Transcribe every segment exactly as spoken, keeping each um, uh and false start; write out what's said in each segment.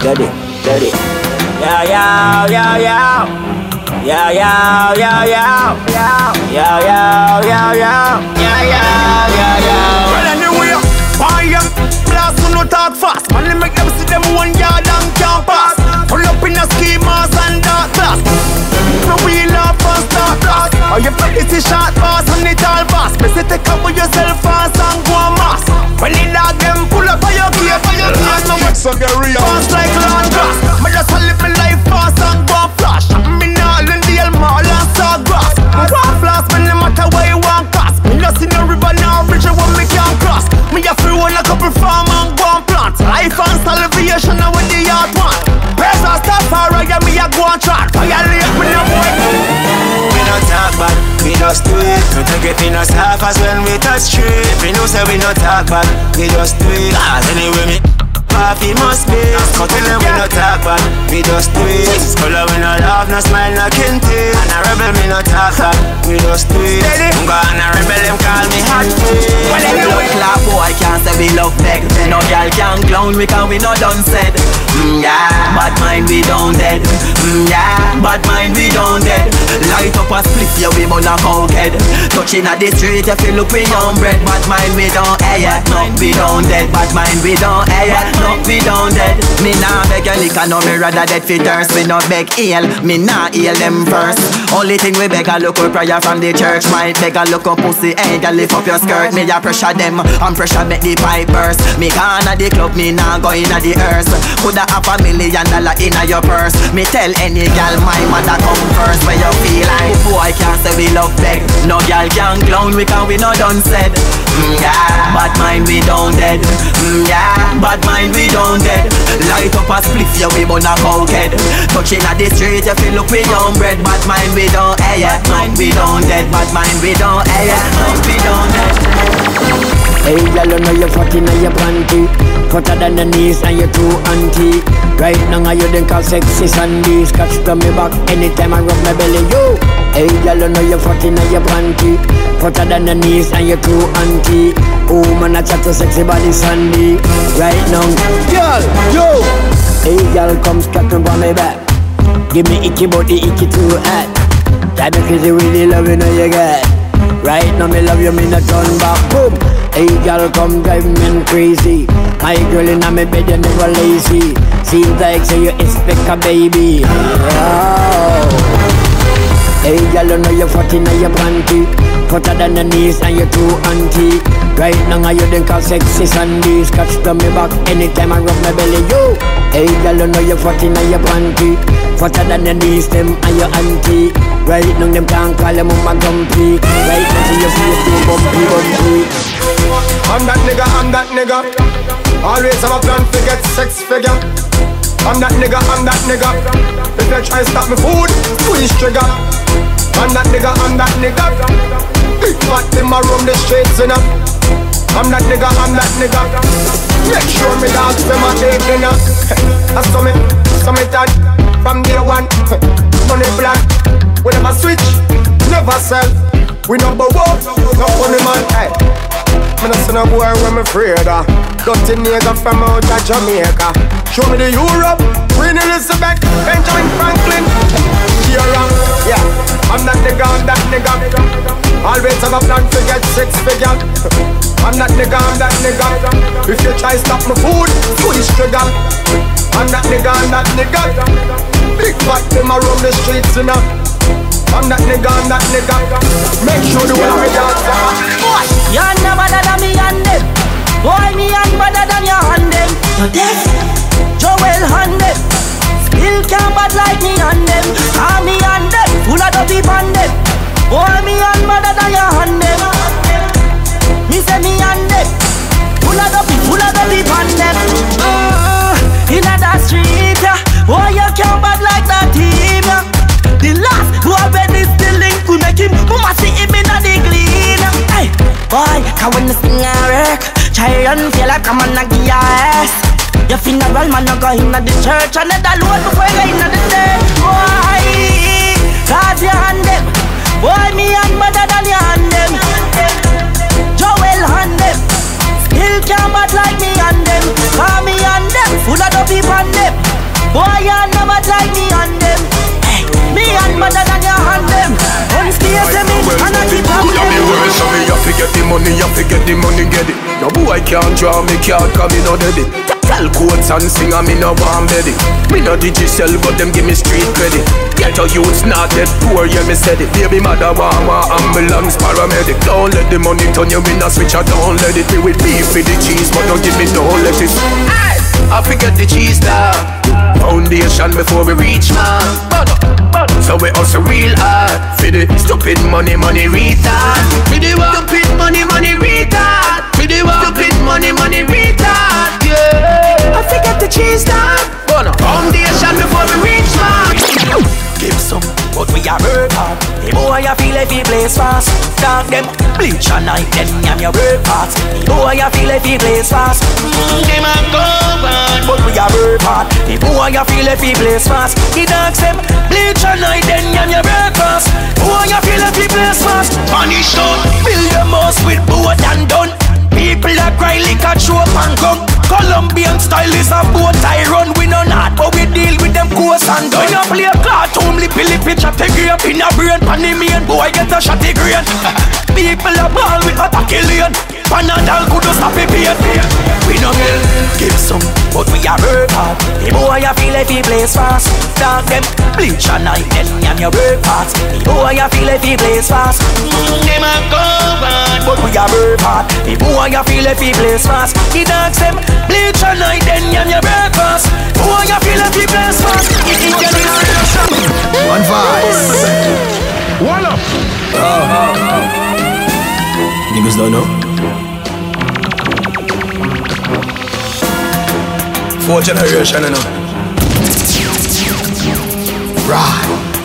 Steady, steady. Yo, yo, yo, yo. Yo, yo, yo, yo. Yo, yo, yo, yo. Yo, yo, yo, yo. Well, anyway, fire. Blast who no talk fast. Man, they make them see them one yard and can't pass. Pull up in a ski mask and dark glass. No wheel up and start blast. Or you play this short pass and it all pass. Me say take up with yourself fast and go and mass. When the dog them pull up on your gear, on your gear, no Kingston Guerilla. fast like land grass. Me just a live my life fast and go and flash. Me not in the mall and saw grass. Me want flash, me no matter where you want cast. Me not see no river, no bridge, one me can't cross. Me a free one a couple farm and go and plant. Life and salvation now when the yard want. Press and stop for right, me a go and track. Violate me no boy. We no talk bad, we just do it. We take it in us half as when we touch street. We know say we no talk bad, we just do it. Cause anyway me Papi must be. So tell them we no talk bad, we just do it. Scholar we no laugh, no smile, no kinty. And a rebel me no talk bad, we just do it. Munga and a rebel them call me hot face. Well, blood clap boy can't say we love beg. No girl can clown we can we no done said. Mm, yeah, bad mind we down dead. Mm, yeah, bad mind we down dead. Light up a split yeah we burn a cokehead. Touching at the street if you look we young bread. Bad mind we down air yeah, no we down dead. Bad mind we down air yeah, no we down dead. Me nah beg a liquor no me rather dead fi thirst. Me no beg heal, me nah heal them first. Only thing we beg a look up prayer from the church. Might beg a look up pussy ain't a lift up your skirt. Me a pressure them and pressure make the pipe burst. Me gone at the club me nah go in at the earth. Coulda have a million dollar in a your purse. Me tell any gal my mother come first. Where you feel like boy can't say we love beg. No gal can clown we can we no done said. Mm, yeah, bad mind we down dead. Mm, yeah, bad mind we down dead. Light up a spliff yeah we burn a cokehead. Touching at the street if you look we young bread. Bad mind we down air yeah, no we down dead. Bad mind we down air yeah, no we down dead. Hey, y'all know you're fucking on your panty. Fatter than the knees and your true auntie. Right now you then call sexy Sundays. Catch to me back anytime I rub my belly, yo. Hey, y'all know you're fucking on your panty. Fatter than the knees and your true auntie. Oh man, I chat to sexy body Sunday. Right now, y'all, yo. Hey, y'all come scratching on my back. Give me icky body, icky too hot. Drive me crazy, really loving all you got. Right now me love you, me not turn back, boom. Hey girl, come drive me crazy. My girl in my bed, you never lazy. Seems like say you expect a baby. Oh. Hey girl, you know you're fucking on your panty. Fatter than the knees and your true auntie. Right now you then call sexy Sundays. Catch to me back anytime I rub my belly, yo. Hey girl, you know you're fucking on your panty. Fatter than the knees, them and your auntie. Right now them can't call them mama grumpy. Right now see your face too bumpy, bumpy. I'm that nigga, I'm that nigga. Always have a plan to get sex figure. I'm that nigga, I'm that nigga. If you try to stop me food, squeeze trigger. I'm that nigga, I'm that nigga. Big fat in my room, the streets in up. I'm that nigga, I'm that nigga. Make sure me dogs them a take dinner. I saw me, saw me dad from day one. Money black, we never switch, never sell. We number one, no funny man. Hey, me no see no boy when me afraid of. Dirty nigga from out of Jamaica. Show me the Europe, Queen Elizabeth, Benjamin Franklin. Yeah, I'm that nigga, I'm that nigga. Always have a plan to get six figure. I'm that nigga, I'm that nigga. If you try stop my food, squeeze trigger. I'm that nigga, I'm that nigga. Big fat them a roam the streets enough. I'm that nigga, I'm that nigga. Make sure the way we dance. Boy, you're no better than me and them. Boy, me and better than your hand them. So this, Joel hand them. Still can't bad like me and them. Ah, me and them, full of the people and them. Boy, me and better than your hand them. Me say me and them, full of the people, full of the people and them. Uh, in the street, yeah. Boy, you can't bad like that team, yeah. The last who have been is the link we make him. Mama see him in the clean. Hey, boy, come when the singer work. Try run, feel like I'm on a gear ass. Your funeral man no go in the church. Another load before you go in the day. Boy, clap your hand them. Boy, me and better than your hand them. Joel hand them. Still can't bad like me and them. Call me and them, full of the people and them. better than your hand them. Unstay them in and I keep up. We have the world, so me have to get the money, have to get the money, get it. No boy can't draw me card, cause me no dead it. Tell quotes and sing and me no warm belly. Me no digital, but them give me street credit. Get your youths not dead poor, yeah me said it. Baby mother want my ambulance paramedic. Don't let the money turn you in a switch, I don't let it. Me with beef for the cheese, but don't give me no lettuce. I forget the cheese now. Foundation before we reach man. So we also real hard. For the stupid money, money retard. For the stupid money, money retard. For the stupid money, money retard. Yeah. I forget the cheese now. Foundation before we reach man. Give some, but we are work hard. The boy I feel if he plays fast. Dog them bleach and night, then yam your work hard. The boy I feel if he plays fast. Mm, them a go on, but we are work hard. The boy I feel if he plays fast. The dogs them bleach and night, then yam your work fast. Boy I feel if he plays fast. Punish them, build them house with boat and done. People that cry like a trope and gum. Colombian style is a boat I run. We no not, but we deal with them coast and done. When you play a cartoon, lippy lippy chatty grape in a brain. Panny me and boy get a shotty grain. People a ball with a tackle lane. Panadol could stop it pain. We no mill, give some, but we a work hard. The boy a feel if he plays fast. Dog them bleach and night, then yam your work hard. The boy a feel if he plays fast. Mm, them a go on, but we a work hard. The boy a feel if he plays fast. The dogs them bleach and night, then yam your work fast. Boy a feel if he plays fast. One vice. One up. Oh, oh, oh. Niggas don't know. Four generation, you know. Right.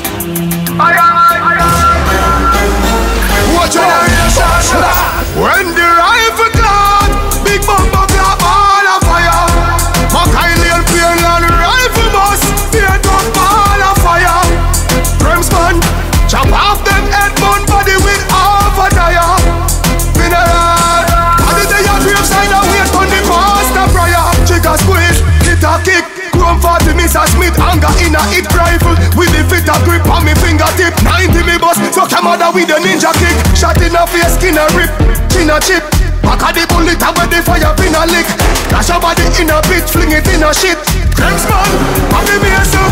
Four generation. When the rifle clad, big bumper clap all a fire. Mackay and Pain and rifle bus, fear drop all a fire. Crimson, chop off them head bone body with half a tire. Mineral, and the day of graveside and wait on the master prayer. Chica squeeze, hit a kick. Chrome forty, Mister Smith, anger in a hit rifle. With the fit a grip on me fingertip. ninety me bus, so come out with a ninja kick. Shot in a face, skin a rip, chin a chip. Back of the bullet, I wear the fire pin a lick. Dash your body in a pit, fling it in a shit. Crimson, happy me a soup.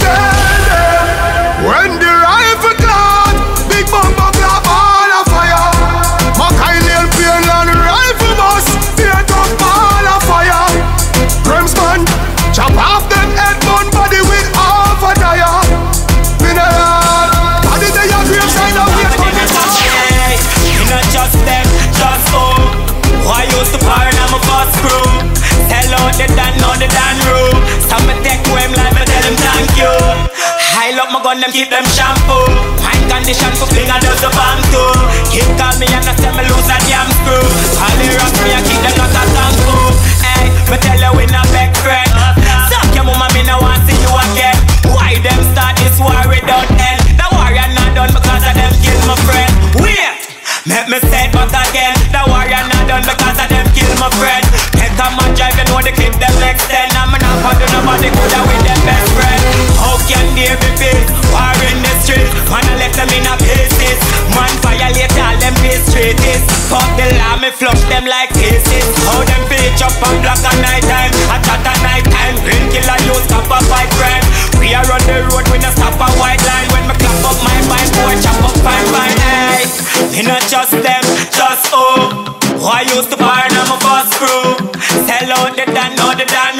When the rifle clad, big bumper clap all a fire. Mackay and Pain and rifle bus, fear drop all a fire. Crimson, chop off them head bone body with half a tire. Mineral, body they a graveside and wait for the fire. You not just them, just oh. Why used to fire and I'm a fast crew. Tell out the Dan, know the Dan rule. Some me take to him like me tell him thank you. I love my gun, them keep them shampoo. Mind condition for fling and does the bomb too. Keep call me and I say me lose a damn screw. All the rock me and keep them not a thank you. Hey, me tell you we not big friend. Suck your mama, me no want see you again. Why them start this war without end? The warrior not done because of them kill my friend. Wait, make me say it back again. The warrior not done because of them kill my friend. Take a man drive, you know the clip them extend. I'm not gonna do nobody good with them best friend. How can they be fit? War in the street, man I left them in a pieces. Man violate all them mistreaties. Fuck the law, me flush them like pieces. How them pitch up and block at night time. I chat at night time, green killer you stop a fight crime. We are on the road, we no stop a white line. When me clap up my fine boy, chop up fine fine. Hey, me not just them, just oh. Who I used to burn, I'm a boss crew. Sell out the Dan, know the Dan